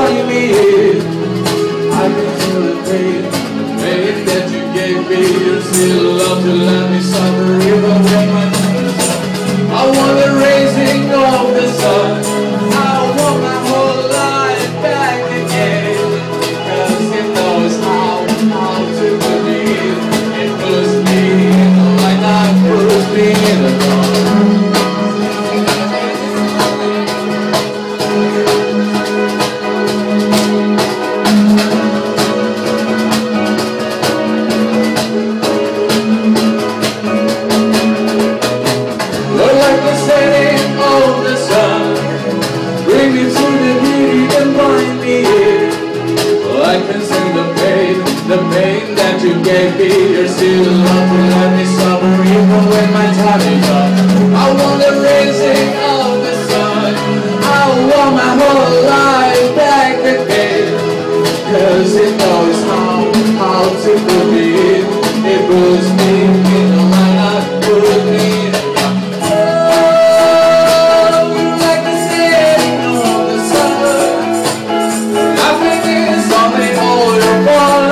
find me here. I can feel the pain that you gave me. You still love to let me suffer even when my I want the raising of the sun. I want my whole life back again. Cause it knows how to believe. It puts me in the light, not puts me in the dark. The pain that you gave me, you're still love to let me suffer even when my time is up. I want the raising of the sun. I want my whole life back again. Cause it knows how to believe. It puts me in the line, not put me in the dark. Oh, like the setting of the sun. Nothing is only all your fun.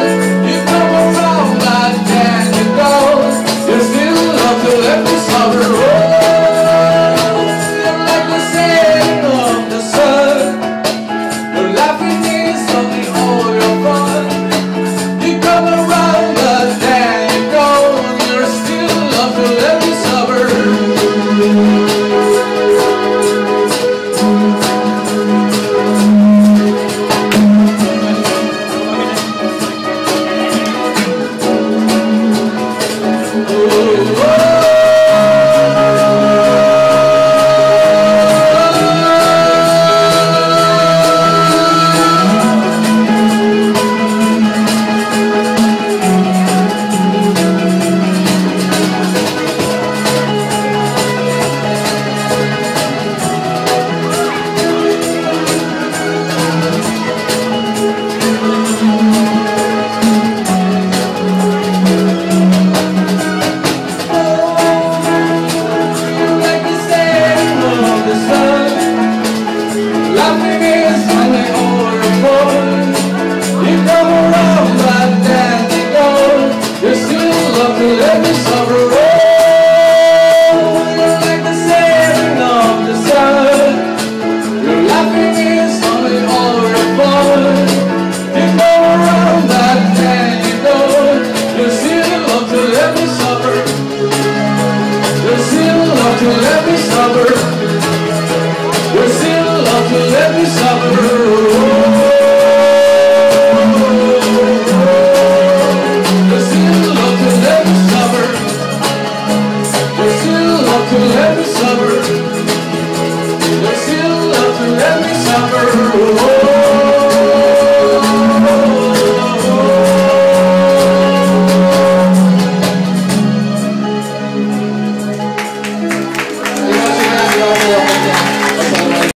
Let me suffer, oh, like the setting of the sun. Your laughing is only all your fun. You come around, but then you go. You're still love to let me suffer. Let me suffer, oh, you're like the setting of the sun. Your laughing is only all your fun. You go around, but then you go. You still love to let me suffer. You still love to let me suffer. You still love to let me suffer.